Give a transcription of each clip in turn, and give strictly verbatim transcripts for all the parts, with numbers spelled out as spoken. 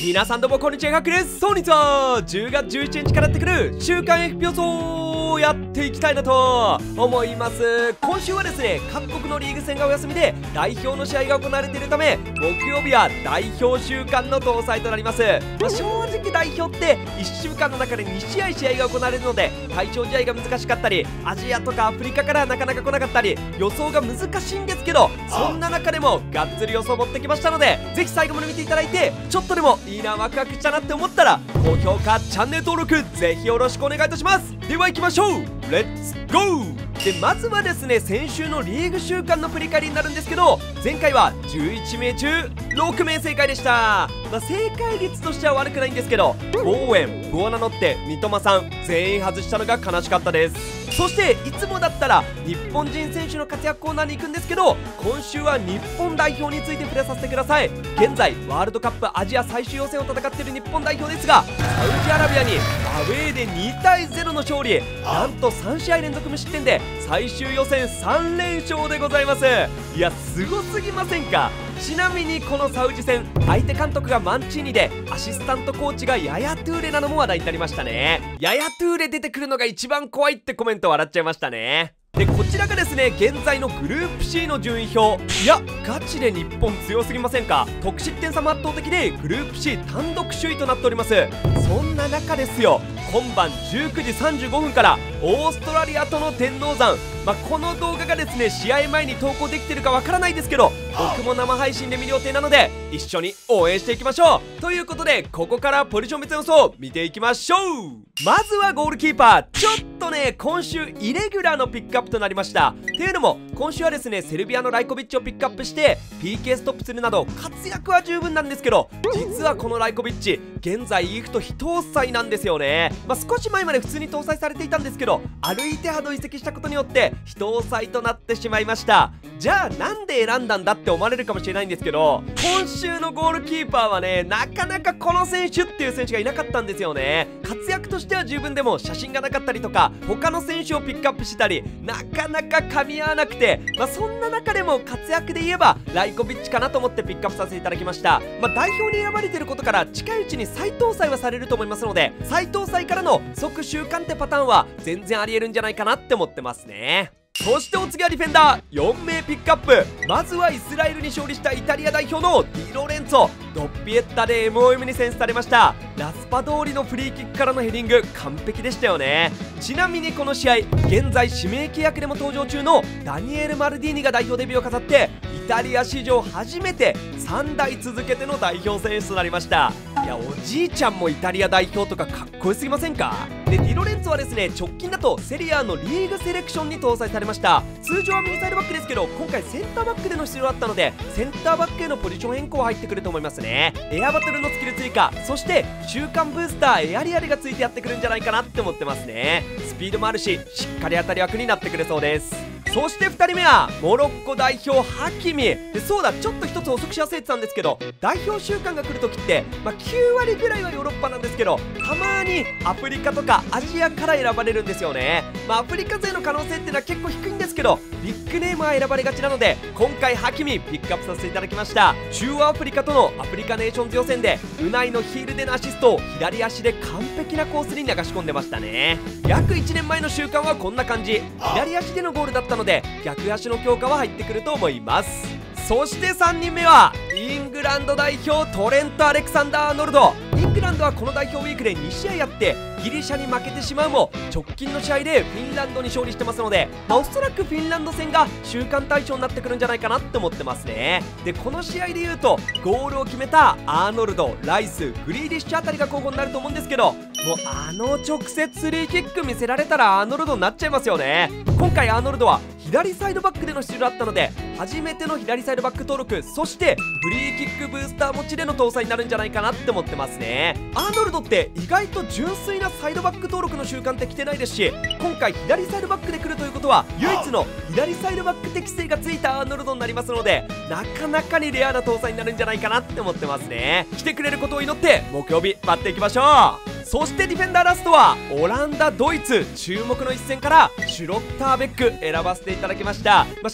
皆さんどうもこんにちは、ガクです。本日はじゅうがつじゅういちにちからやってくる週間 エフピー 予想をやっていきたいなと思います。今週はですね、各国のリーグ戦がお休みで代表の試合が行われているため、木曜日は代表週間の搭載となります。まあ、正直代表っていっしゅうかんの中でにしあい試合が行われるので、対象試合が難しかったり、アジアとかアフリカからなかなか来なかったり、予想が難しいんですけど、そんな中でもがっつり予想を持ってきましたので、ぜひ最後まで見ていただいて、ちょっとでもいいな、ワクワクしたなって思ったら高評価、チャンネル登録ぜひよろしくお願いいたします。では行きましょう、レッツゴー。でまずはですね、先週のリーグ週間の振り返りになるんですけど、前回はじゅういちめいちゅうろくめい正解でした。まあ、正解率としては悪くないんですけど、ボーエン、ブオナノッテ、三笘さん全員外したのが悲しかったです。そしていつもだったら日本人選手の活躍コーナーに行くんですけど、今週は日本代表について触れさせてください。現在ワールドカップアジア最終予選を戦っている日本代表ですが、サウジアラビアにアウェーでにたいゼロの勝利、なんとさんしあい連続無失点で最終予選さんれんしょうでございます。いや、すごすぎませんか。ちなみにこのサウジ戦、相手監督がマンチーニでアシスタントコーチがヤヤトゥーレなのも話題になりましたね。ヤヤトゥーレ出てくるのが一番怖いってコメント笑っちゃいましたね。でこちらがですね、現在のグループ C の順位表。いやガチで日本強すぎませんか。得失点差も圧倒的でグループ C 単独首位となっております。そんな中ですよ、今晩じゅうくじさんじゅうごふんからオーストラリアとの天王山、まあ、この動画がですね試合前に投稿できてるかわからないですけど、僕も生配信で見る予定なので一緒に応援していきましょう。ということでここからポジション別予想見ていきましょう。まずはゴールキーパー、ちょっとね今週イレギュラーのピックアップとなりました。っていうのも今週はですね、セルビアのライコビッチをピックアップして ピーケー ストップするなど活躍は十分なんですけど、実はこのライコビッチ現在イーフと非搭載なんですよね。まあ、少し前まで普通に搭載されていたんですけど、アルイテハド移籍したことによって非搭載となってしまいました。じゃあなんで選んだんだって思われるかもしれないんですけど、今週のゴールキーパーはね、なかなかこの選手っていう選手がいなかったんですよね。活躍としては十分でも写真がなかったりとか、他の選手をピックアップしたり、なかなか噛み合わなくて、まあ、そんな中でも活躍で言えばライコビッチかなと思ってピックアップさせていただきました。まあ、代表に選ばれていることから近いうちに再搭載はされると思いますので、再搭載からの即週間ってパターンは全然ありえるんじゃないかなって思ってますね。そしてお次はディフェンダーよんめいピックアップ。まずはイスラエルに勝利したイタリア代表のディロレンツォ、ドッピエッタで エムオーエム に選出されました。ラスパ通りのフリーキックからのヘディング完璧でしたよね。ちなみにこの試合、現在指名契約でも登場中のダニエル・マルディーニが代表デビューを飾って、イタリア史上初めてさんだい続けての代表選出となりました。いや、おじいちゃんもイタリア代表とかかっこよすぎませんか。でディロレンツォはですね、直近だとセリアのリーグセレクションに搭載されました。通常は右サイドバックですけど、今回センターバックでの出場だったので、センターバックへのポジション変更入ってくると思いますね。エアバトルのスキル追加、そして週間ブースターエアリアルがついてやってくるんじゃないかなって思ってますね。スピードもあるし、しっかり当たり枠になってくれそうです。そしてふたりめはモロッコ代表ハキミで、そうだちょっと一つ補足し忘れてたんですけど、代表週間が来るときって、まあ、きゅうわりぐらいはヨーロッパなんですけど、たまにアフリカとかアジアから選ばれるんですよね。まあ、アフリカ勢の可能性っていうのは結構低いんですけど、ビッグネームは選ばれがちなので、今回ハキミピックアップさせていただきました。中央アフリカとのアフリカネーションズ予選でウナイのヒールでのアシストを左足で完璧なコースに流し込んでましたね。約いちねんまえの週間はこんな感じ、左足でのゴールだったので逆足の強化は入ってくると思います。そしてさんにんめはイングランド代表トレント・アレクサンダー・アーノルド。イングランドはこの代表ウィークでにしあいやってギリシャに負けてしまうも、直近の試合でフィンランドに勝利してますので、まあ、おそらくフィンランド戦が週間対象になってくるんじゃないかなって思ってますね。でこの試合でいうとゴールを決めたアーノルド、ライス、グリーディッシュあたりが候補になると思うんですけど、もうあの直接スリーキック見せられたらアーノルドになっちゃいますよね。今回アーノルドは左サイドバックでの出場だったので、初めての左サイドバック登録、そしてフリーキックブースター持ちでの搭載になるんじゃないかなって思ってますね。アーノルドって意外と純粋なサイドバック登録の習慣って来てないですし、今回左サイドバックで来るということは唯一の左サイドバック適性がついたアーノルドになりますので、なかなかにレアな搭載になるんじゃないかなって思ってますね。来てくれることを祈って木曜日待っていきましょう。そしてディフェンダーラストはオランダ、ドイツ注目の一戦からシュロッターベック選ばせていただきました。まあ、正直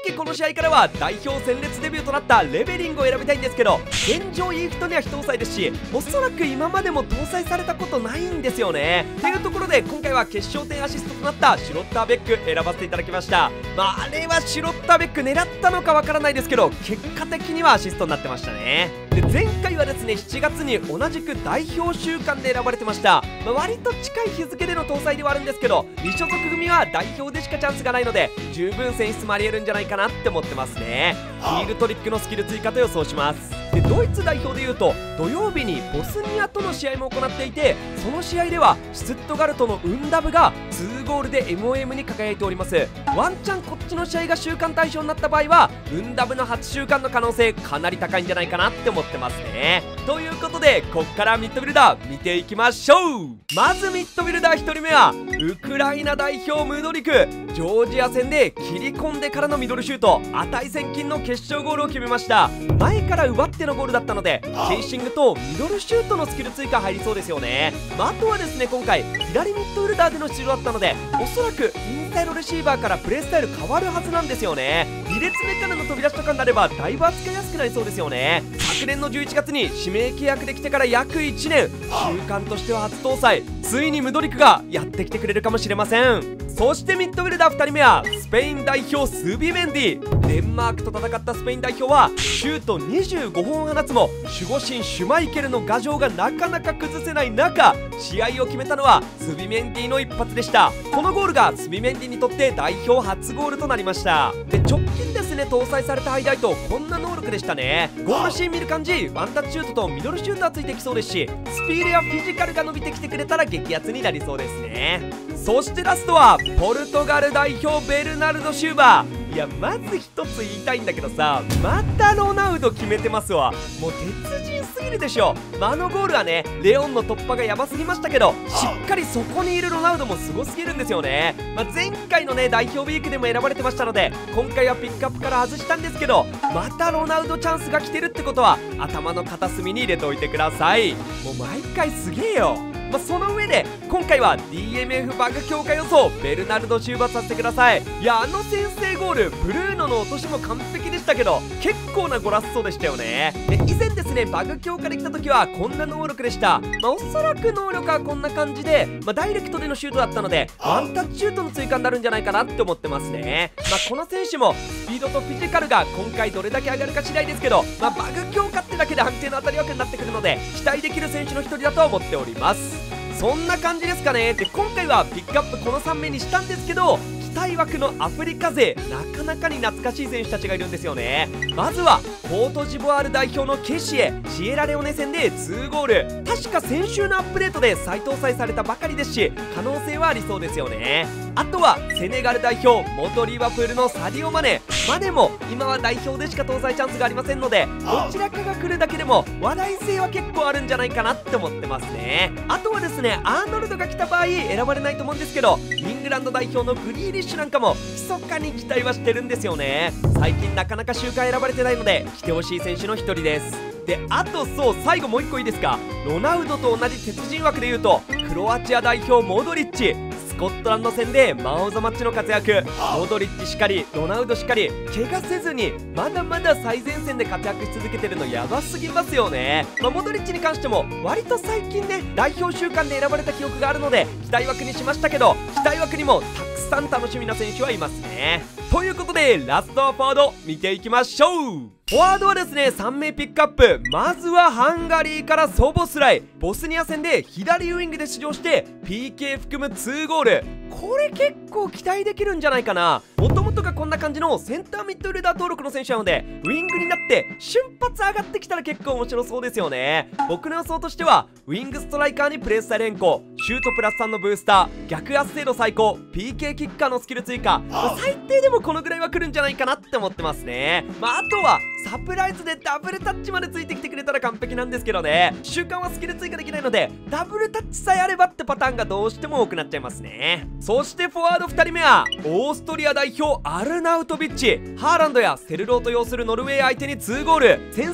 直この試合からは代表戦列デビューとなったレベリングを選びたいんですけど、現状イーフトには非搭載ですし、おそらく今までも搭載されたことないんですよね。というところで今回は決勝点アシストとなったシュロッターベック選ばせていただきました。まああれはシュロッターベック狙ったのかわからないですけど、結果的にはアシストになってましたね。で前回はですねしちがつに同じく代表週間で選ばれてました。まあ、割と近い日付での搭載ではあるんですけど、未所属組は代表でしかチャンスがないので十分選出もありえるんじゃないかなって思ってますね。ヒールトリックのスキル追加と予想します。でドイツ代表でいうと土曜日にボスニアとの試合も行っていて、その試合ではシュツットガルトのウンダブがにゴールで エムオーエム に輝いております。ワンチャンこっちの試合が週間対象になった場合はウンダブの初週間の可能性かなり高いんじゃないかなって思ってますね。ということでこっからミッドビルダー見ていきましょう。まずミッドビルダーひとりめはウクライナ代表ムドリク。ジョージア戦で切り込んでからのミドルシュート、値千金の決勝ゴールを決めました。前から奪ってのゴールだったのでチェイシングとミドルシュートのスキル追加入りそうですよね。まあ、あとはですね今回左ミッドフィルダーでの出場だったので、おそらくインサイドレシーバーからプレースタイル変わるはずなんですよね。に列目からの飛び出しとかになればだいぶ扱いやすくなりそうですよね。昨年のじゅういちがつに指名契約できてから約いちねん、週間としては初搭載、ついにムドリクがやってきてくれるかもしれません。そしてミッドフィルダーふたりめはスペイン代表スビメンディ。デンマークと戦ったスペイン代表はシュートにじゅうごほん放つも守護神シュマイケルの牙城がなかなか崩せない中、試合を決めたのはスビメンディの一発でした。このゴールがスビメンディにとって代表初ゴールとなりました。で直近ですね搭載されたハイライト、こんな能力でしたね。ゴールシーン見る感じワンタッチシュートとミドルシュートはついてきそうですし、スピードやフィジカルが伸びてきてくれたら激アツになりそうですね。そしてラストはポルトガル代表ベルナルド・シューバー。いやまず一つ言いたいんだけどさ、またロナウド決めてますわ。もう鉄人すぎるでしょ。まあ、あのゴールはねレオンの突破がやばすぎましたけど、しっかりそこにいるロナウドもすごすぎるんですよね。まあ、前回のね代表ウィークでも選ばれてましたので今回はピックアップから外したんですけど、またロナウドチャンスが来てるってことは頭の片隅に入れておいてください。もう毎回すげえよ。まあ、その上で今回は ディーエムエフ バグ強化予想ベルナルド・シューバーさせてください。いやあの先制ゴールブルーノの落としも完璧でしたけど結構なゴラッソでしたよね。で以前ですねバグ強化できた時はこんな能力でした。まあ、おそらく能力はこんな感じで、まあ、ダイレクトでのシュートだったのでワンタッチシュートの追加になるんじゃないかなって思ってますね。まあ、この選手もスピードとフィジカルが今回どれだけ上がるか次第ですけど、まあ、バグ強化ってだけで安定の当たり枠になってくるので期待できる選手の一人だと思っております。そんな感じですかね。で今回はピックアップこのさん名にしたんですけど、期待枠のアフリカ勢なかなかに懐かしい選手たちがいるんですよね。まずはコートジボワール代表のケシエ。シエラレオネ戦でにゴール、確か先週のアップデートで再搭載されたばかりですし可能性はありそうですよね。あとはセネガル代表元リバプールのサディオ・マネ。マネも今は代表でしか搭載チャンスがありませんのでどちらかが来るだけでも話題性は結構あるんじゃないかなって思ってますね。あとはですねアーノルドが来た場合選ばれないと思うんですけど、イングランド代表のグリーリッシュなんかも密かに期待はしてるんですよね。最近なかなか週間選ばれてないので来てほしい選手の一人です。であとそう最後もう一個いいですか。ロナウドと同じ鉄人枠でいうとクロアチア代表モドリッチ。スコットランド戦でマン・オブ・ザ・マッチの活躍、モドリッチしかりロナウドしかり怪我せずにまだまだ最前線で活躍し続けてるのやばすぎますよね。まあ、モドリッチに関しても割と最近ね代表週間で選ばれた記憶があるので期待枠にしましたけど、期待枠にもたくさん楽しみな選手はいますね。ということでラストはフォワード見ていきましょう。フォワードはですねさん名ピックアップ。まずはハンガリーからソボスライ。ボスニア戦で左ウイングで出場して ピーケー 含むにゴール。これ結構期待できるんじゃないかな。もともとがこんな感じのセンターミッドフィルダー登録の選手なのでウイングになって瞬発上がってきたら結構面白そうですよね。僕の予想としてはウイングストライカーにプレースタイル変更、シュートプラスさんのブースター、逆圧精度最高、 ピーケー キッカーのスキル追加、まあ、最低でもこのぐらいは来るんじゃないかなって思ってますね。まあ、あとはサプライズでダブルタッチまでついてきてくれたら完璧なんですけどね、習慣はスキル追加できないのでダブルタッチさえあればってパターンがどうしても多くなっちゃいますね。そしてフォワードふたりめはオーストリア代表アルナウトビッチ。ハーランドやセルローと擁するノルウェー相手ににゴール、先制点の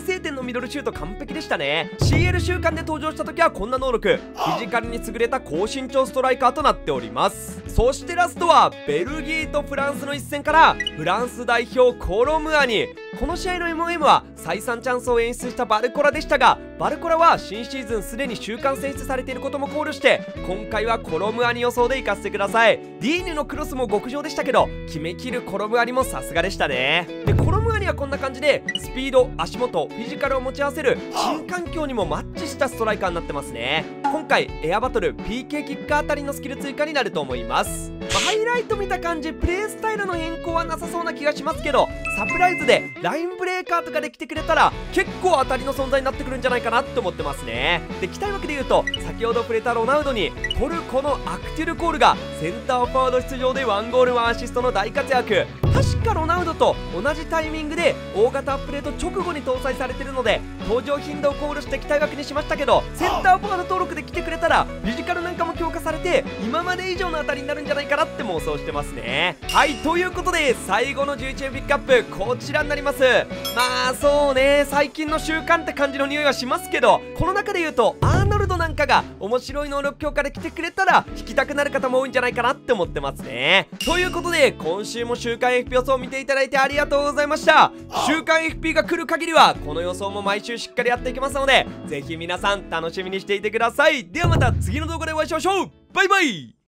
のミドルシュート完璧でしたね。 シーエル 週間で登場した時はこんな能力、フィジカルに優れた高身長ストライカーとなっております。そしてラストはベルギーとフランスの一戦からフランス代表コロムアニ。この試合の エムオーエム は再三チャンスを演出したバルコラでしたが、バルコラは新シーズンすでに週間選出されていることも考慮して今回はコロムアニ予想でいかせてください。ディーニュのクロスも極上でしたけど、決めきるコロムアニもさすがでしたね。でコロムアニはこんな感じでスピード、足元、フィジカルを持ち合わせる新環境にもマッチしたストライカーになってますね。今回エアバトル、 ピーケー キックあたりのスキル追加になると思います。まあ、ハイライト見た感じプレースタイルの変更はなさそうな気がしますけど、サプライズでラインブレーカーとかで来てくれたら結構当たりの存在になってくるんじゃないかなって思ってますね。で期待枠で言うと、先ほど触れたロナウドにトルコのアクティルコールがセンターフォワード出場でワンゴールワンアシストの大活躍。確かロナウドと同じタイミングで大型アップデート直後に搭載されてるので登場頻度を考慮して期待枠にしましたけど、センターフォワード登録で来てくれたらフィジカルなんかも強化されて今まで以上の当たりになるんじゃないかなって妄想してますね。はい、ということで最後のじゅういちえんピックアップこちらになります。まあそうね、最近の習慣って感じの匂いはしますけど、この中で言うとアーノルドなんかが面白い能力強化で来てくれたら引きたくなる方も多いんじゃないかなって思ってますね。ということで今週も週間 エフピー 予想を見ていただいてありがとうございました。週間 エフピー が来る限りはこの予想も毎週しっかりやっていきますので、ぜひ皆さん楽しみにしていてください。ではまた次の動画でお会いしましょう。バイバイ。